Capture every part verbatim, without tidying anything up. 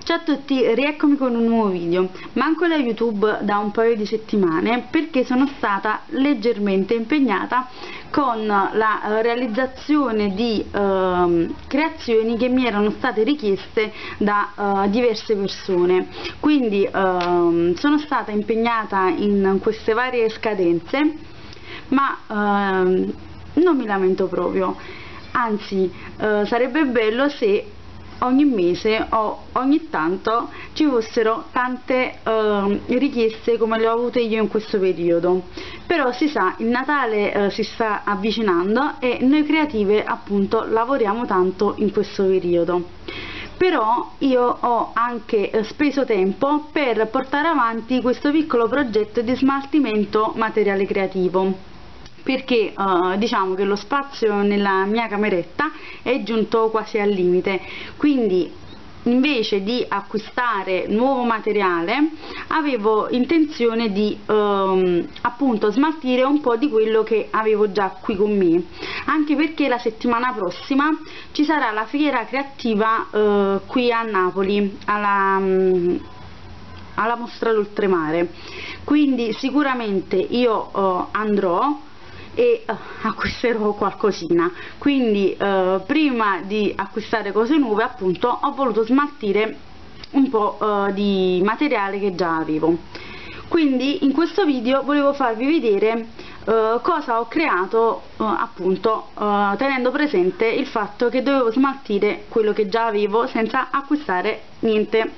Ciao a tutti, rieccomi con un nuovo video. Manco da YouTube da un paio di settimane perché sono stata leggermente impegnata con la realizzazione di uh, creazioni che mi erano state richieste da uh, diverse persone. Quindi uh, sono stata impegnata in queste varie scadenze, ma uh, non mi lamento proprio, anzi uh, sarebbe bello se ogni mese o ogni tanto ci fossero tante uh, richieste come le ho avute io in questo periodo. Però si sa, il Natale uh, si sta avvicinando e noi creative appunto lavoriamo tanto in questo periodo. Però io ho anche uh, speso tempo per portare avanti questo piccolo progetto di smaltimento materiale creativo, perché uh, diciamo che lo spazio nella mia cameretta è giunto quasi al limite, quindi invece di acquistare nuovo materiale avevo intenzione di um, appunto smaltire un po' di quello che avevo già qui con me, anche perché la settimana prossima ci sarà la fiera creativa uh, qui a Napoli alla, um, alla Mostra d'Oltremare, quindi sicuramente io uh, andrò e uh, acquisterò qualcosina. Quindi uh, prima di acquistare cose nuove appunto ho voluto smaltire un po' uh, di materiale che già avevo. Quindi in questo video volevo farvi vedere uh, cosa ho creato uh, appunto uh, tenendo presente il fatto che dovevo smaltire quello che già avevo senza acquistare niente.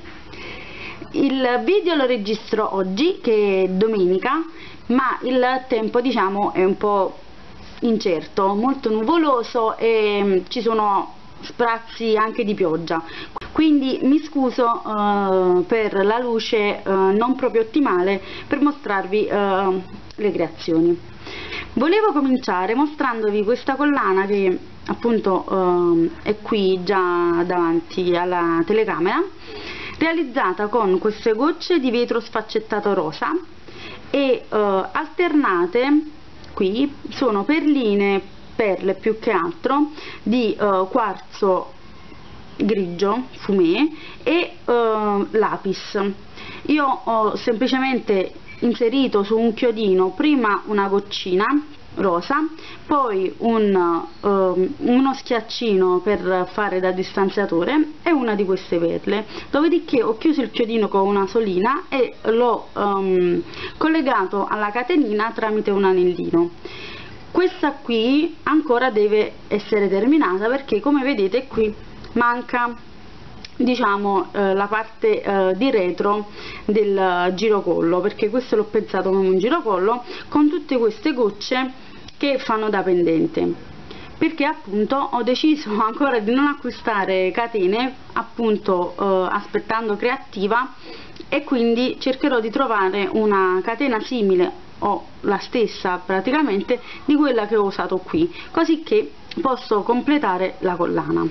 Il video lo registro oggi, che è domenica, ma il tempo diciamo è un po' incerto, molto nuvoloso e ci sono sprazzi anche di pioggia, quindi mi scuso uh, per la luce uh, non proprio ottimale per mostrarvi uh, le creazioni. Volevo cominciare mostrandovi questa collana che appunto uh, è qui già davanti alla telecamera, realizzata con queste gocce di vetro sfaccettato rosa e uh, alternate qui sono perline, perle più che altro di uh, quarzo grigio fumé e uh, lapis. Io ho semplicemente inserito su un chiodino prima una goccina rosa, poi un, uh, uno schiaccino per fare da distanziatore e una di queste perle, dopodiché ho chiuso il chiodino con una solina e l'ho um, collegato alla catenina tramite un anellino. Questa qui ancora deve essere terminata perché, come vedete, qui manca diciamo eh, la parte eh, di retro del girocollo, perché questo l'ho pensato come un girocollo con tutte queste gocce che fanno da pendente, perché appunto ho deciso ancora di non acquistare catene, appunto eh, aspettando creativa, e quindi cercherò di trovare una catena simile o la stessa praticamente di quella che ho usato qui, così che posso completare la collana.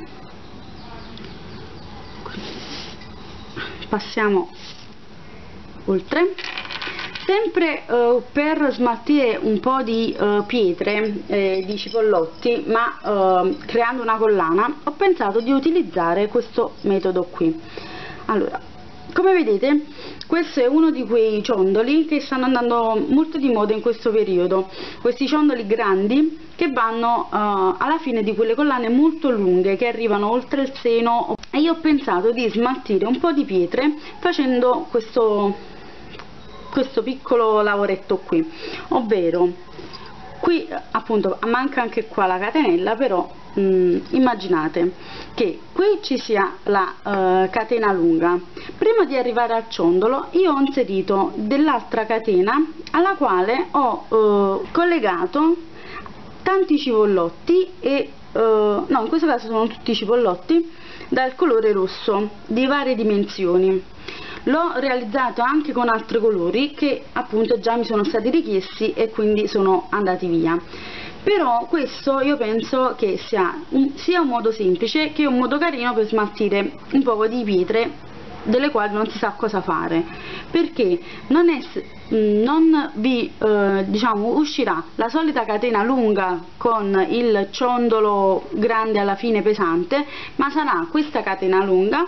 Passiamo oltre. Sempre uh, per smaltire un po' di uh, pietre, eh, di cipollotti, ma uh, creando una collana, ho pensato di utilizzare questo metodo qui. Allora, come vedete, questo è uno di quei ciondoli che stanno andando molto di moda in questo periodo, questi ciondoli grandi che vanno uh, alla fine di quelle collane molto lunghe che arrivano oltre il seno, e io ho pensato di smaltire un po' di pietre facendo questo questo piccolo lavoretto qui, ovvero qui appunto manca anche qua la catenella, però mh, immaginate che qui ci sia la uh, catena lunga. Prima di arrivare al ciondolo io ho inserito dell'altra catena alla quale ho uh, collegato tanti cipollotti e uh, no, in questo caso sono tutti cipollotti dal colore rosso di varie dimensioni. L'ho realizzato anche con altri colori che appunto già mi sono stati richiesti e quindi sono andati via. Però questo io penso che sia un, sia un modo semplice che un modo carino per smaltire un po' di pietre delle quali non si sa cosa fare, perché non, è, non vi eh, diciamo uscirà la solita catena lunga con il ciondolo grande alla fine pesante, ma sarà questa catena lunga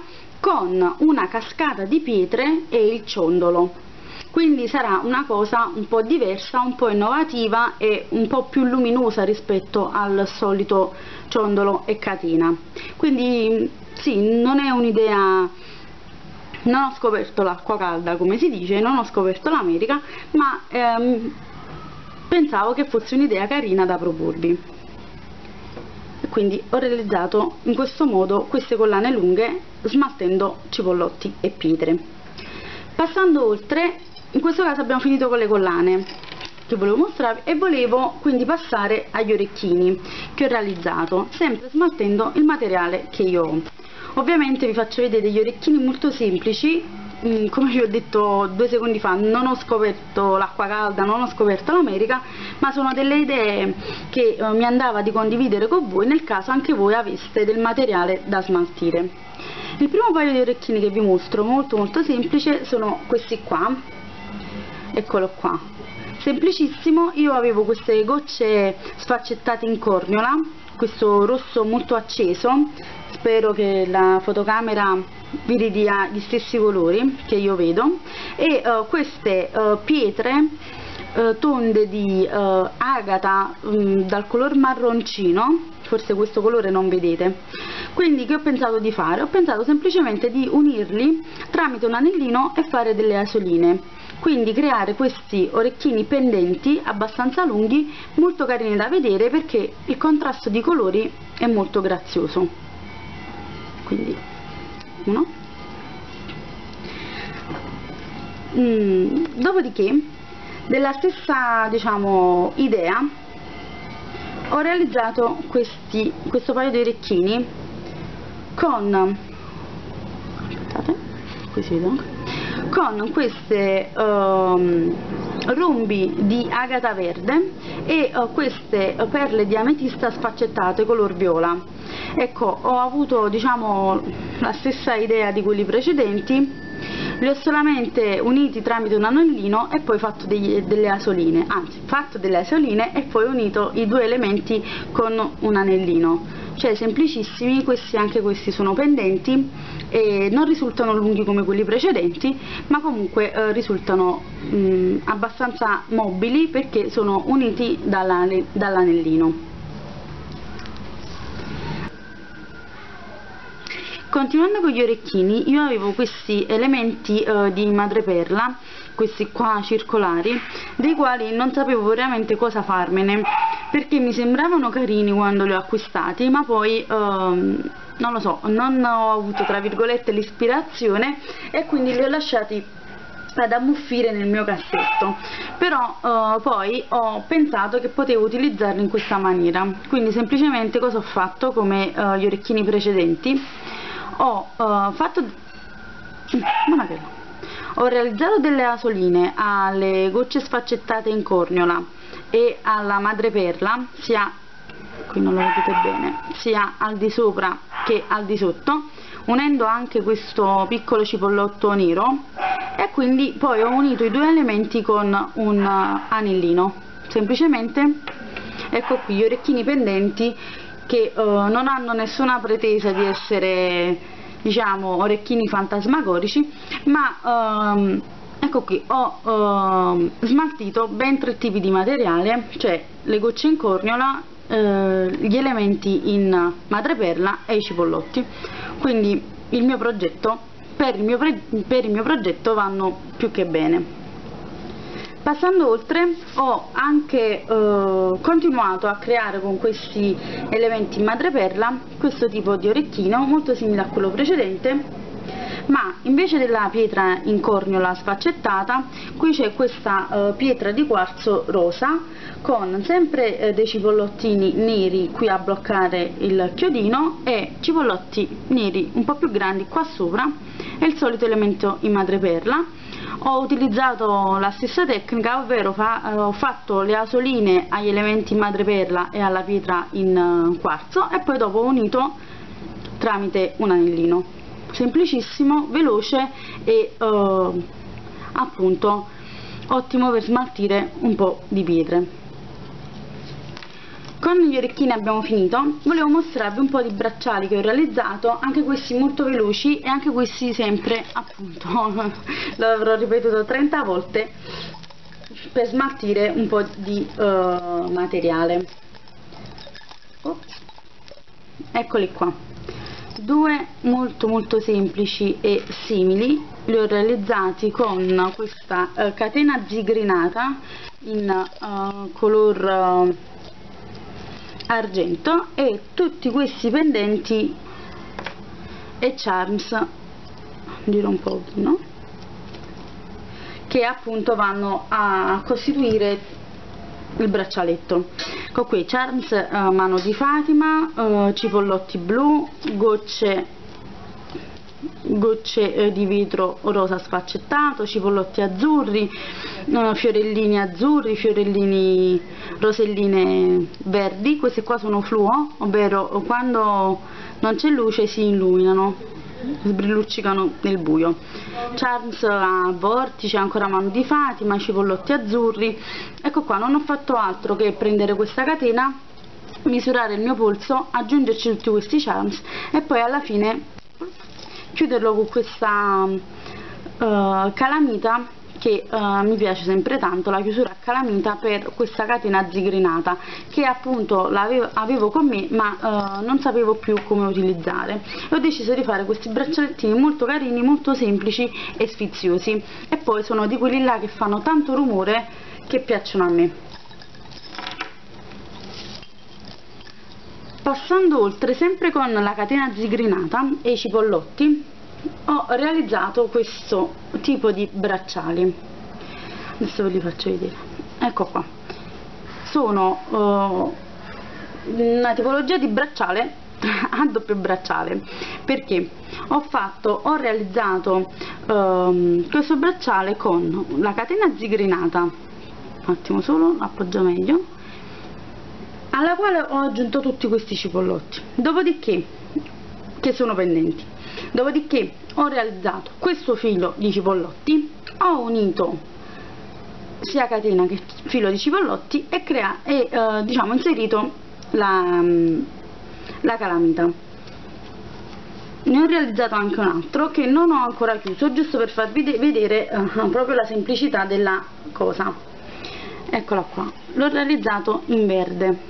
con una cascata di pietre e il ciondolo. Quindi sarà una cosa un po' diversa, un po' innovativa e un po' più luminosa rispetto al solito ciondolo e catena. Quindi sì, non è un'idea, non ho scoperto l'acqua calda come si dice, non ho scoperto l'America, ma ehm, pensavo che fosse un'idea carina da proporvi. E quindi ho realizzato in questo modo queste collane lunghe smaltendo cipollotti e pietre. Passando oltre, in questo caso abbiamo finito con le collane che volevo mostrarvi e volevo quindi passare agli orecchini che ho realizzato, sempre smaltendo il materiale che io ho. Ovviamente vi faccio vedere degli orecchini molto semplici, come vi ho detto due secondi fa, non ho scoperto l'acqua calda, non ho scoperto l'America, ma sono delle idee che eh, mi andava di condividere con voi nel caso anche voi aveste del materiale da smaltire. Il primo paio di orecchini che vi mostro, molto molto semplice, sono questi qua, eccolo qua, semplicissimo. Io avevo queste gocce sfaccettate in corniola, questo rosso molto acceso, spero che la fotocamera vi ridia gli stessi colori che io vedo, e uh, queste uh, pietre uh, tonde di uh, agata um, dal color marroncino, forse questo colore non vedete. Quindi che ho pensato di fare? Ho pensato semplicemente di unirli tramite un anellino e fare delle asoline, quindi creare questi orecchini pendenti abbastanza lunghi, molto carini da vedere perché il contrasto di colori è molto grazioso. Quindi uno. Mm, dopodiché, della stessa, diciamo, idea, ho realizzato questi, questo paio di orecchini con, aspettate, qui si vedono, con queste um, rombi di agata verde e uh, queste perle di ametista sfaccettate color viola. Ecco, ho avuto, diciamo, la stessa idea di quelli precedenti, li ho solamente uniti tramite un anellino e poi fatto degli, delle asoline, anzi fatto delle asoline e poi unito i due elementi con un anellino, cioè semplicissimi. Questi, anche questi sono pendenti e non risultano lunghi come quelli precedenti, ma comunque eh, risultano mh, abbastanza mobili perché sono uniti dall'anellino. Continuando con gli orecchini, io avevo questi elementi eh, di madreperla, questi qua circolari, dei quali non sapevo veramente cosa farmene, perché mi sembravano carini quando li ho acquistati, ma poi ehm, non lo so, non ho avuto tra virgolette l'ispirazione e quindi li ho lasciati ad ammuffire nel mio cassetto. Però eh, poi ho pensato che potevo utilizzarli in questa maniera, quindi semplicemente cosa ho fatto come eh, gli orecchini precedenti. Ho uh, fatto ho realizzato delle asoline alle gocce sfaccettate in corniola e alla madreperla, sia, qui non lo vedete bene, sia al di sopra che al di sotto, unendo anche questo piccolo cipollotto nero, e quindi poi ho unito i due elementi con un uh, anellino, semplicemente. Ecco qui gli orecchini pendenti che uh, non hanno nessuna pretesa di essere, diciamo, orecchini fantasmagorici, ma um, ecco qui ho uh, smaltito ben tre tipi di materiale, cioè le gocce in corniola, uh, gli elementi in madreperla e i cipollotti. Quindi il mio progetto, per il mio, per il mio progetto vanno più che bene. Passando oltre, ho anche eh, continuato a creare con questi elementi in madreperla questo tipo di orecchino molto simile a quello precedente, ma invece della pietra in corniola sfaccettata, qui c'è questa eh, pietra di quarzo rosa con sempre eh, dei cipollottini neri qui a bloccare il chiodino e cipollotti neri un po' più grandi qua sopra, e il solito elemento in madreperla. Ho utilizzato la stessa tecnica, ovvero fa, eh, ho fatto le asoline agli elementi in madreperla e alla pietra in uh, quarzo e poi dopo ho unito tramite un anellino. Semplicissimo, veloce e uh, appunto ottimo per smaltire un po' di pietre. Con gli orecchini abbiamo finito. Volevo mostrarvi un po' di bracciali che ho realizzato, anche questi molto veloci e anche questi sempre, appunto, l'avrò ripetuto trenta volte, per smaltire un po' di uh, materiale. Ops. Eccoli qua, due molto molto semplici e simili. Li ho realizzati con questa uh, catena zigrinata in uh, color uh, argento, e tutti questi pendenti e charms, giro un po', no? Che appunto vanno a costituire il braccialetto. Con qui charms uh, mano di Fatima, uh, cipollotti blu, gocce gocce eh, di vetro rosa sfaccettato, cipollotti azzurri, uh, fiorellini azzurri, fiorellini roselline verdi. Queste qua sono fluo, ovvero quando non c'è luce si illuminano, sbrilluccicano nel buio. Charms a vortice, ancora mano di Fatima, cipollotti azzurri. Ecco qua, non ho fatto altro che prendere questa catena, misurare il mio polso, aggiungerci tutti questi charms e poi alla fine chiuderlo con questa uh, calamita che uh, mi piace sempre tanto, la chiusura a calamita per questa catena zigrinata, che appunto l'avevo, avevo con me ma uh, non sapevo più come utilizzare, e ho deciso di fare questi braccialettini molto carini, molto semplici e sfiziosi, e poi sono di quelli là che fanno tanto rumore che piacciono a me. Passando oltre, sempre con la catena zigrinata e i cipollotti, ho realizzato questo tipo di bracciali. Adesso ve li faccio vedere. Ecco qua, sono uh, una tipologia di bracciale a doppio bracciale, perché ho fatto ho realizzato uh, questo bracciale con la catena zigrinata, un attimo solo, appoggia meglio, alla quale ho aggiunto tutti questi cipollotti, dopodiché, che sono pendenti, dopodiché ho realizzato questo filo di cipollotti, ho unito sia catena che filo di cipollotti e, crea, e eh, diciamo inserito la, la calamita. Ne ho realizzato anche un altro che non ho ancora chiuso, giusto per farvi vedere eh, proprio la semplicità della cosa. Eccola qua, l'ho realizzato in verde.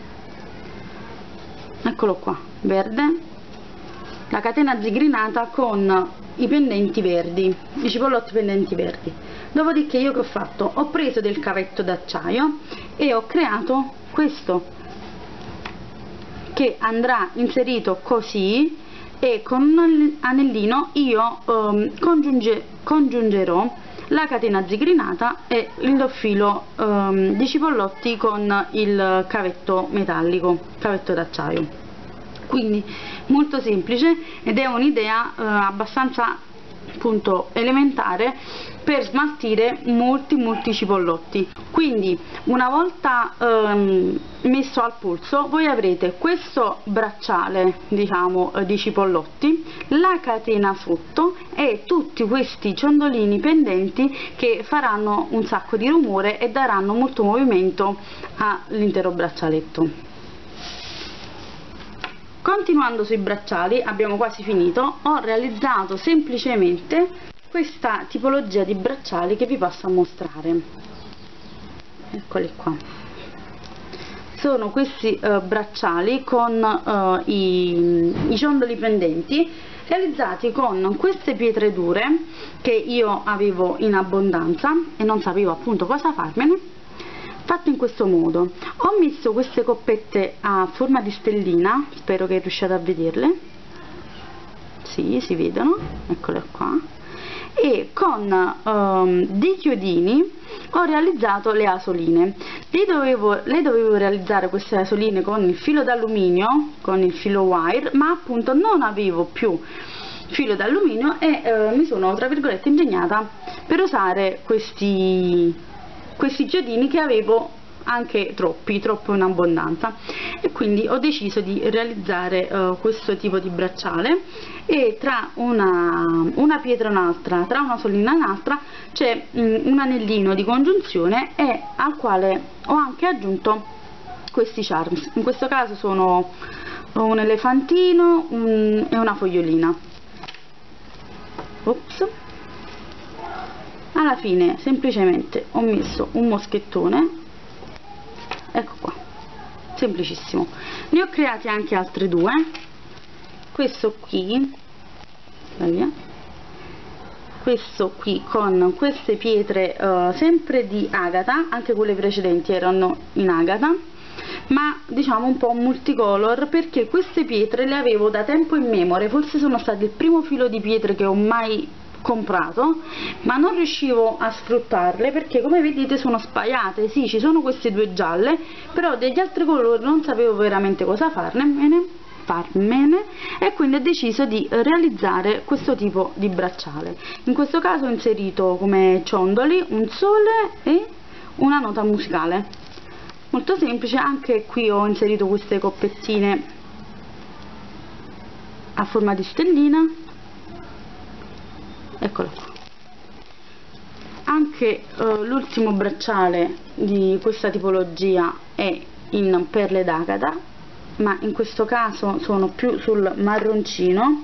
Eccolo qua, verde, la catena zigrinata con i pendenti verdi, i cipollotti pendenti verdi. Dopodiché io che ho fatto? Ho preso del cavetto d'acciaio e ho creato questo, che andrà inserito così, e con un anellino io um, congiunge, congiungerò la catena zigrinata e il filo um, di cipollotti con il cavetto metallico, cavetto d'acciaio. Quindi molto semplice, ed è un'idea uh, abbastanza appunto elementare per smaltire molti molti cipollotti. Quindi una volta um, messo al polso, voi avrete questo bracciale, diciamo, di cipollotti, la catena sotto e tutti questi ciondolini pendenti che faranno un sacco di rumore e daranno molto movimento all'intero braccialetto. Continuando sui bracciali, abbiamo quasi finito. Ho realizzato semplicemente questa tipologia di bracciali che vi passo a mostrare. Eccoli qua. Sono questi uh, bracciali con uh, i, i ciondoli pendenti, realizzati con queste pietre dure che io avevo in abbondanza e non sapevo appunto cosa farmene. Fatto in questo modo, ho messo queste coppette a forma di stellina, spero che riusciate a vederle, sì, si vedono, eccole qua, e con um, dei chiodini ho realizzato le asoline. Le dovevo, le dovevo realizzare queste asoline con il filo d'alluminio, con il filo wire, ma appunto non avevo più filo d'alluminio e eh, mi sono, tra virgolette, ingegnata per usare questi questi chiodini che avevo anche troppi, troppo in abbondanza, e quindi ho deciso di realizzare uh, questo tipo di bracciale, e tra una, una pietra e un'altra, tra una solina e un'altra c'è um, un anellino di congiunzione, e al quale ho anche aggiunto questi charms. In questo caso sono un elefantino un, e una fogliolina. Ops. Alla fine semplicemente ho messo un moschettone, ecco qua, semplicissimo. Ne ho creati anche altri due, questo qui, vai via, questo qui con queste pietre uh, sempre di agata, anche quelle precedenti erano in agata, ma diciamo un po' multicolor, perché queste pietre le avevo da tempo in memoria, forse sono state il primo filo di pietre che ho mai comprato, ma non riuscivo a sfruttarle perché come vedete sono spaiate. Sì, ci sono queste due gialle, però degli altri colori non sapevo veramente cosa farne, farmene, e quindi ho deciso di realizzare questo tipo di bracciale. In questo caso ho inserito come ciondoli un sole e una nota musicale, molto semplice. Anche qui ho inserito queste coppettine a forma di stellina, eccola qua. Anche uh, l'ultimo bracciale di questa tipologia è in perle d'agata, ma in questo caso sono più sul marroncino,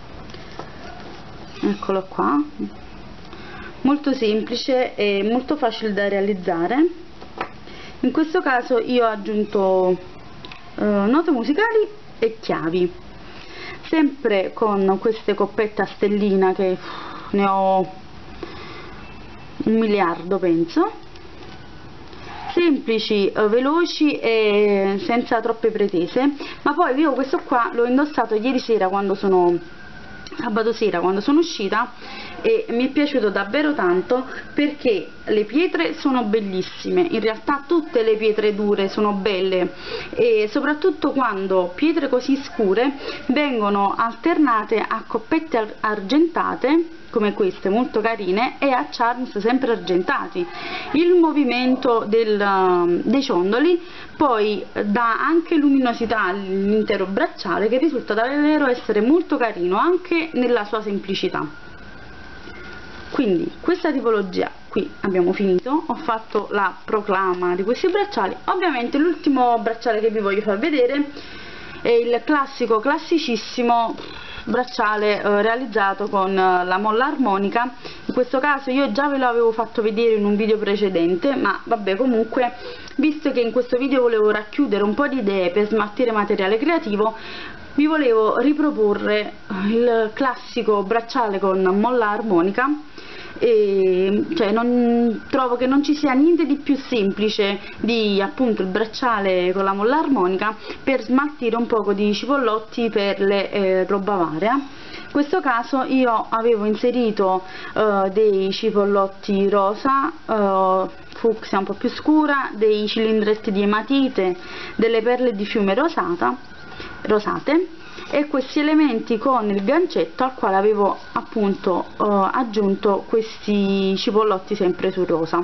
eccolo qua, molto semplice e molto facile da realizzare. In questo caso io ho aggiunto uh, note musicali e chiavi, sempre con queste coppette a stellina che ne ho un miliardo penso, semplici, eh, veloci e senza troppe pretese. Ma poi io questo qua l'ho indossato ieri sera, quando sono sabato sera quando sono uscita, e mi è piaciuto davvero tanto perché le pietre sono bellissime, in realtà tutte le pietre dure sono belle, e soprattutto quando pietre così scure vengono alternate a coppette argentate come queste, molto carine, e a charms sempre argentati. Il movimento del, dei ciondoli poi dà anche luminosità all'intero bracciale, che risulta davvero essere molto carino anche nella sua semplicità. Quindi questa tipologia qui abbiamo finito, ho fatto la proclama di questi bracciali. Ovviamente l'ultimo bracciale che vi voglio far vedere è il classico, classicissimo bracciale eh, realizzato con eh, la molla armonica. In questo caso io già ve l'avevo fatto vedere in un video precedente, ma vabbè, comunque, visto che in questo video volevo racchiudere un po' di idee per smaltire materiale creativo, vi volevo riproporre il classico bracciale con molla armonica. E cioè non, trovo che non ci sia niente di più semplice di appunto il bracciale con la molla armonica per smaltire un poco di cipollotti per le eh, roba varia. In questo caso io avevo inserito uh, dei cipollotti rosa, uh, fucsia un po' più scura, dei cilindretti di ematite, delle perle di fiume rosata, rosate, e questi elementi con il gancetto al quale avevo appunto uh, aggiunto questi cipollotti sempre sul rosa.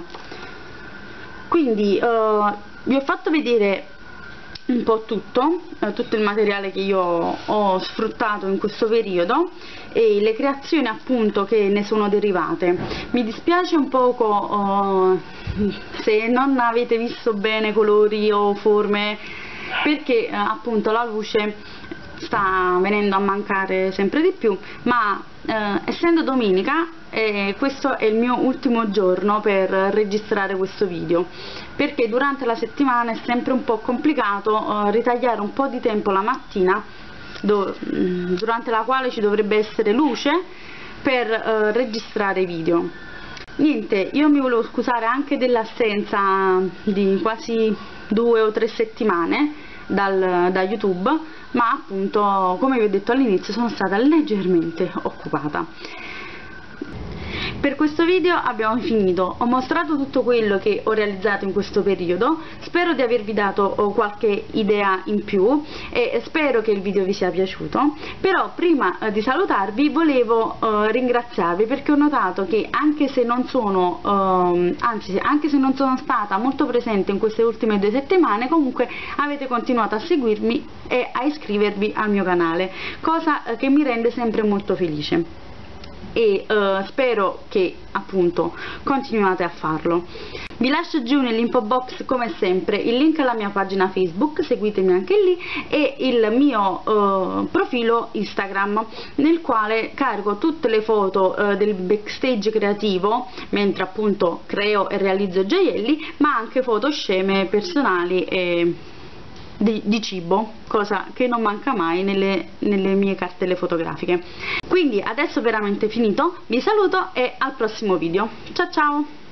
Quindi uh, vi ho fatto vedere un po' tutto, uh, tutto il materiale che io ho sfruttato in questo periodo e le creazioni appunto che ne sono derivate. Mi dispiace un poco uh, se non avete visto bene colori o forme, perché uh, appunto la luce sta venendo a mancare sempre di più, ma eh, essendo domenica eh, questo è il mio ultimo giorno per registrare questo video, perché durante la settimana è sempre un po' complicato eh, ritagliare un po' di tempo la mattina do, durante la quale ci dovrebbe essere luce per eh, registrare i video. Niente, io mi volevo scusare anche dell'assenza di quasi due o tre settimane dal, da YouTube, ma appunto, come vi ho detto all'inizio, sono stata leggermente occupata. Per questo video abbiamo finito, ho mostrato tutto quello che ho realizzato in questo periodo, spero di avervi dato qualche idea in più e spero che il video vi sia piaciuto. Però prima di salutarvi volevo uh, ringraziarvi, perché ho notato che anche se non sono, uh, anzi anche se non sono stata molto presente in queste ultime due settimane, comunque avete continuato a seguirmi e a iscrivervi al mio canale, cosa che mi rende sempre molto felice. e eh, spero che appunto continuate a farlo. Vi lascio giù nell'info box come sempre il link alla mia pagina Facebook, seguitemi anche lì, e il mio eh, profilo Instagram, nel quale carico tutte le foto eh, del backstage creativo mentre appunto creo e realizzo gioielli, ma anche foto sceme, personali e di, di cibo, cosa che non manca mai nelle, nelle mie cartelle fotografiche. Quindi adesso veramente finito, vi saluto e al prossimo video. Ciao ciao!